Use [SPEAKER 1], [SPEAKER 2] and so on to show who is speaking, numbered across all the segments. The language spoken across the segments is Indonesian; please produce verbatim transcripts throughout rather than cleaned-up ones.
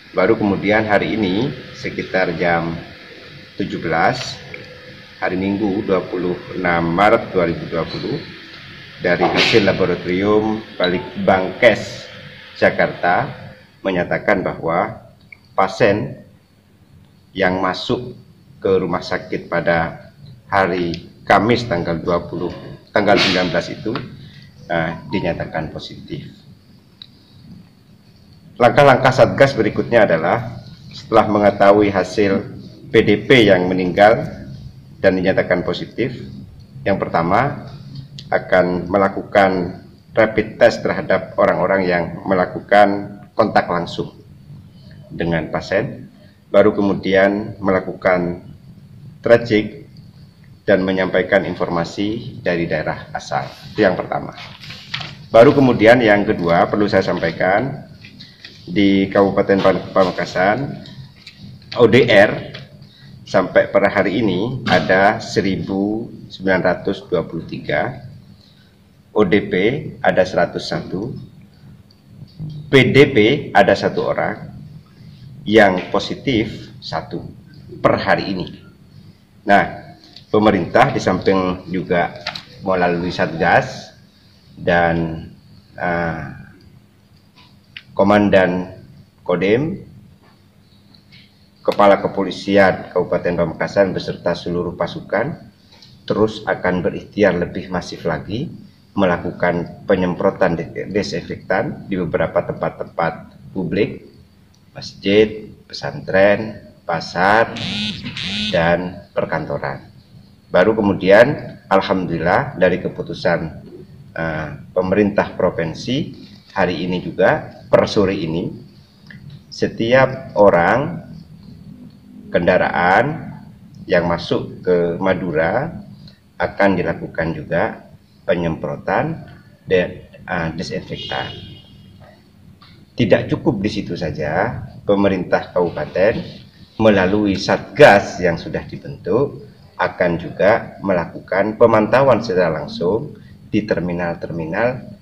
[SPEAKER 1] Baru kemudian hari ini sekitar jam tujuh belas, hari Minggu dua puluh enam Maret dua ribu dua puluh, dari hasil laboratorium Balitbangkes Jakarta menyatakan bahwa pasien yang masuk ke rumah sakit pada hari Kamis tanggal dua puluh tanggal sembilan belas itu uh, dinyatakan positif. Langkah-langkah Satgas berikutnya adalah setelah mengetahui hasil P D P yang meninggal dan dinyatakan positif, yang pertama akan melakukan rapid test terhadap orang-orang yang melakukan kontak langsung dengan pasien, baru kemudian melakukan tracing dan menyampaikan informasi dari daerah asal. Itu yang pertama. Baru kemudian yang kedua perlu saya sampaikan, di Kabupaten Pamekasan O D R sampai pada hari ini ada seribu sembilan ratus dua puluh tiga, O D P ada seratus satu, P D P ada satu orang, yang positif satu per hari ini. Nah, pemerintah di samping juga melalui Satgas dan uh, Komandan Kodim, Kepala Kepolisian Kabupaten Pamekasan beserta seluruh pasukan terus akan berikhtiar lebih masif lagi melakukan penyemprotan desinfektan di beberapa tempat-tempat publik, masjid, pesantren, pasar, dan perkantoran. Baru kemudian alhamdulillah dari keputusan uh, pemerintah provinsi hari ini juga per sore ini setiap orang kendaraan yang masuk ke Madura akan dilakukan juga penyemprotan dan uh, desinfektan. Tidak cukup di situ saja, pemerintah kabupaten melalui Satgas yang sudah dibentuk akan juga melakukan pemantauan secara langsung di terminal-terminal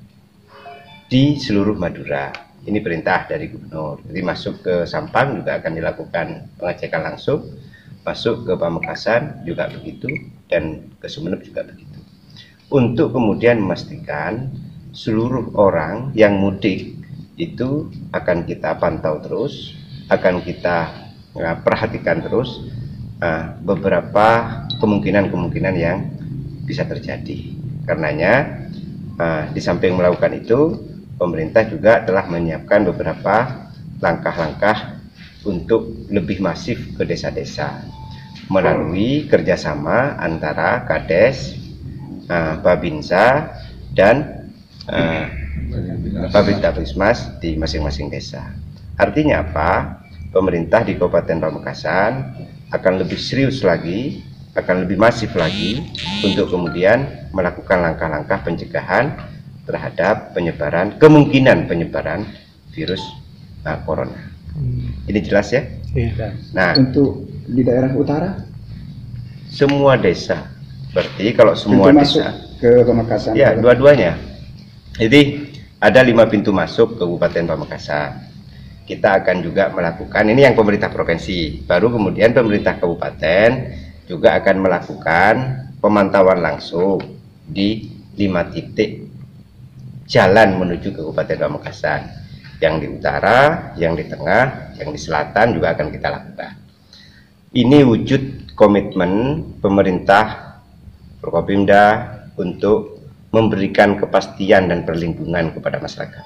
[SPEAKER 1] di seluruh Madura. Ini perintah dari gubernur. Jadi masuk ke Sampang juga akan dilakukan pengecekan langsung, masuk ke Pamekasan juga begitu, dan ke Sumeneb juga begitu. Untuk kemudian memastikan seluruh orang yang mudik itu akan kita pantau terus, akan kita uh, perhatikan terus uh, beberapa kemungkinan-kemungkinan yang bisa terjadi. Karenanya uh, di samping melakukan itu, pemerintah juga telah menyiapkan beberapa langkah-langkah untuk lebih masif ke desa-desa melalui kerjasama antara Kades, uh, Babinsa, dan uh, Babintablismas di masing-masing desa. Artinya apa? Pemerintah di Kabupaten Pamekasan akan lebih serius lagi, akan lebih masif lagi untuk kemudian melakukan langkah-langkah pencegahan terhadap penyebaran, kemungkinan penyebaran virus uh, corona. Hmm. Ini jelas ya? Iya. Nah, untuk di daerah utara, semua desa. Berarti kalau semua pintu desa masuk ke Pamekasan. Ya, dua-duanya. Jadi ada lima pintu masuk ke Kabupaten Pamekasan. Kita akan juga melakukan, ini yang pemerintah provinsi. Baru kemudian pemerintah kabupaten juga akan melakukan pemantauan langsung di lima titik jalan menuju ke Kabupaten Pamekasan. Yang di utara, yang di tengah, yang di selatan juga akan kita lakukan. Ini wujud komitmen pemerintah Forkopimda untuk memberikan kepastian dan perlindungan kepada masyarakat.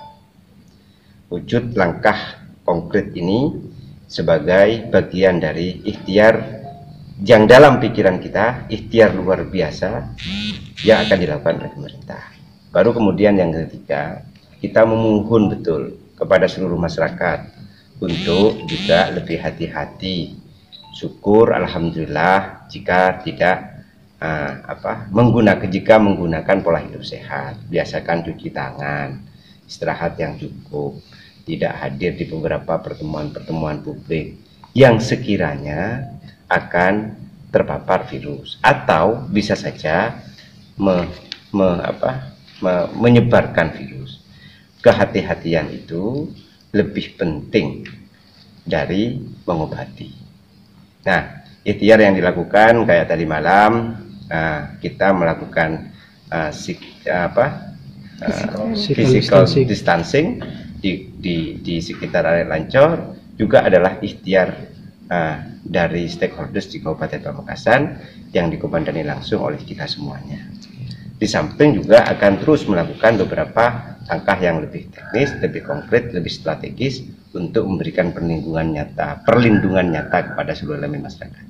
[SPEAKER 1] Wujud langkah konkret ini sebagai bagian dari ikhtiar yang dalam pikiran kita, ikhtiar luar biasa yang akan dilakukan oleh pemerintah. Baru kemudian yang ketiga, kita memohon betul kepada seluruh masyarakat untuk juga lebih hati-hati. Syukur alhamdulillah jika tidak uh, apa menggunakan jika menggunakan pola hidup sehat, biasakan cuci tangan, istirahat yang cukup, tidak hadir di beberapa pertemuan-pertemuan publik yang sekiranya akan terpapar virus atau bisa saja me, me, apa, me, menyebarkan virus. Kehati-hatian itu lebih penting dari mengobati. Nah, ikhtiar yang dilakukan kayak tadi malam, uh, kita melakukan uh, sik, apa, uh, physical distancing, distancing di, di, di sekitar area Lancor, juga adalah ikhtiar uh, dari stakeholders di Kabupaten Pamekasan yang dikomandani langsung oleh kita semuanya. Di samping juga akan terus melakukan beberapa langkah yang lebih teknis, lebih konkret, lebih strategis untuk memberikan perlindungan nyata, perlindungan nyata kepada seluruh elemen masyarakat.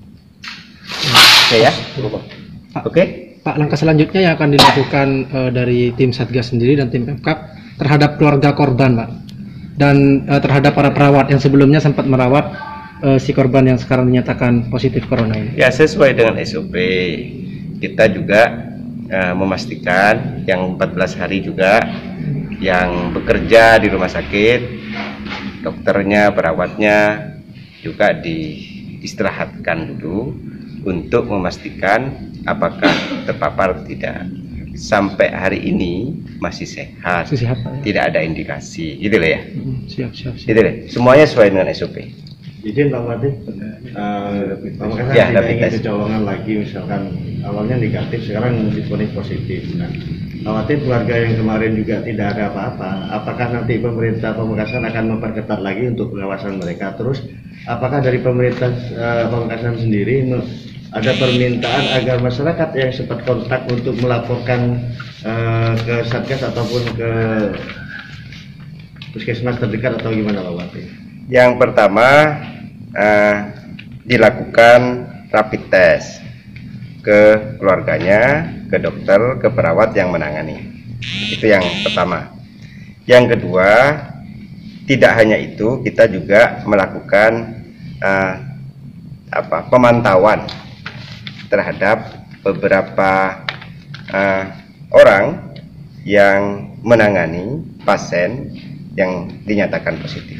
[SPEAKER 1] Oke ya,
[SPEAKER 2] Pak,
[SPEAKER 1] oke.
[SPEAKER 2] Pak, langkah selanjutnya yang akan dilakukan uh, dari tim Satgas sendiri dan tim Pemkab terhadap keluarga korban, Pak, dan uh, terhadap para perawat yang sebelumnya sempat merawat uh, si korban yang sekarang dinyatakan positif corona ini.
[SPEAKER 1] Ya, sesuai dengan S O P, kita juga uh, memastikan yang empat belas hari juga yang bekerja di rumah sakit, dokternya, perawatnya juga diistirahatkan dulu untuk memastikan apakah terpapar atau tidak. Sampai hari ini masih sehat,
[SPEAKER 2] Masih sehat, Pak, ya?
[SPEAKER 1] Tidak ada indikasi, gitu loh ya.
[SPEAKER 2] Hmm, siap, siap, siap.
[SPEAKER 1] Gitu deh. Semuanya sesuai dengan S O P.
[SPEAKER 3] Izin Pak Bupati, uh, Pamekasan
[SPEAKER 1] Ya,
[SPEAKER 3] tidak
[SPEAKER 1] rapid
[SPEAKER 3] ingin
[SPEAKER 1] test.
[SPEAKER 3] kecolongan lagi, misalkan awalnya negatif, sekarang difonis positif. Nah, khawatir keluarga yang kemarin juga tidak ada apa-apa. Apakah nanti pemerintah Pamekasan akan memperketat lagi untuk pengawasan mereka? Terus, apakah dari pemerintah uh, Pamekasan sendiri ada permintaan agar masyarakat yang sempat kontak untuk melaporkan uh, ke Satgas ataupun ke puskesmas terdekat atau gimana Pak Bupati?
[SPEAKER 1] Yang pertama, uh, dilakukan rapid test ke keluarganya, ke dokter, ke perawat yang menangani. Itu yang pertama. Yang kedua, tidak hanya itu, kita juga melakukan uh, apa, pemantauan terhadap beberapa uh, orang yang menangani pasien yang dinyatakan positif.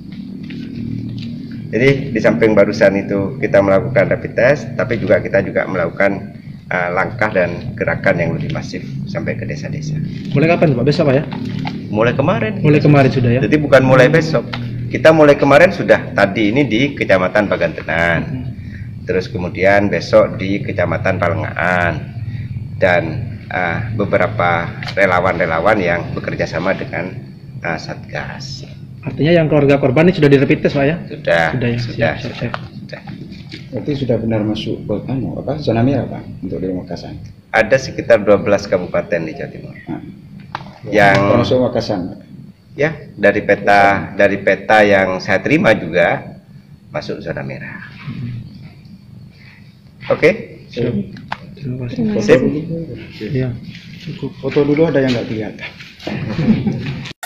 [SPEAKER 1] Jadi di samping barusan itu kita melakukan rapid test, tapi juga kita juga melakukan uh, langkah dan gerakan yang lebih masif sampai ke desa-desa.
[SPEAKER 2] Mulai kapan, Pak? Besok, Pak, ya?
[SPEAKER 1] Mulai kemarin.
[SPEAKER 2] Mulai kemarin sudah, ya?
[SPEAKER 1] Jadi bukan mulai besok. Kita mulai kemarin sudah tadi ini di Kecamatan Pagantenan. Terus kemudian besok di Kecamatan Palengaan. Dan uh, beberapa relawan-relawan yang bekerja sama dengan uh, Satgas.
[SPEAKER 2] Artinya yang keluarga korban ini sudah di rapid test, Pak, ya?
[SPEAKER 1] Sudah,
[SPEAKER 2] Sudah, ya?
[SPEAKER 1] sudah,
[SPEAKER 2] Siap, siap,
[SPEAKER 1] sudah,
[SPEAKER 2] siap.
[SPEAKER 1] sudah.
[SPEAKER 4] Berarti sudah benar masuk ke anu, apa, zona merah Pak untuk di Pamekasan.
[SPEAKER 1] Ada sekitar dua belas kabupaten di Jawa Timur.
[SPEAKER 4] Nah,
[SPEAKER 1] Yang
[SPEAKER 4] termasuk Pamekasan.
[SPEAKER 1] ya dari peta dari peta yang saya terima juga masuk zona merah. Oke?
[SPEAKER 2] Siap. Terima kasih.
[SPEAKER 1] Sip.
[SPEAKER 2] Ya, cukup.
[SPEAKER 4] Foto dulu ada yang nggak kelihatan.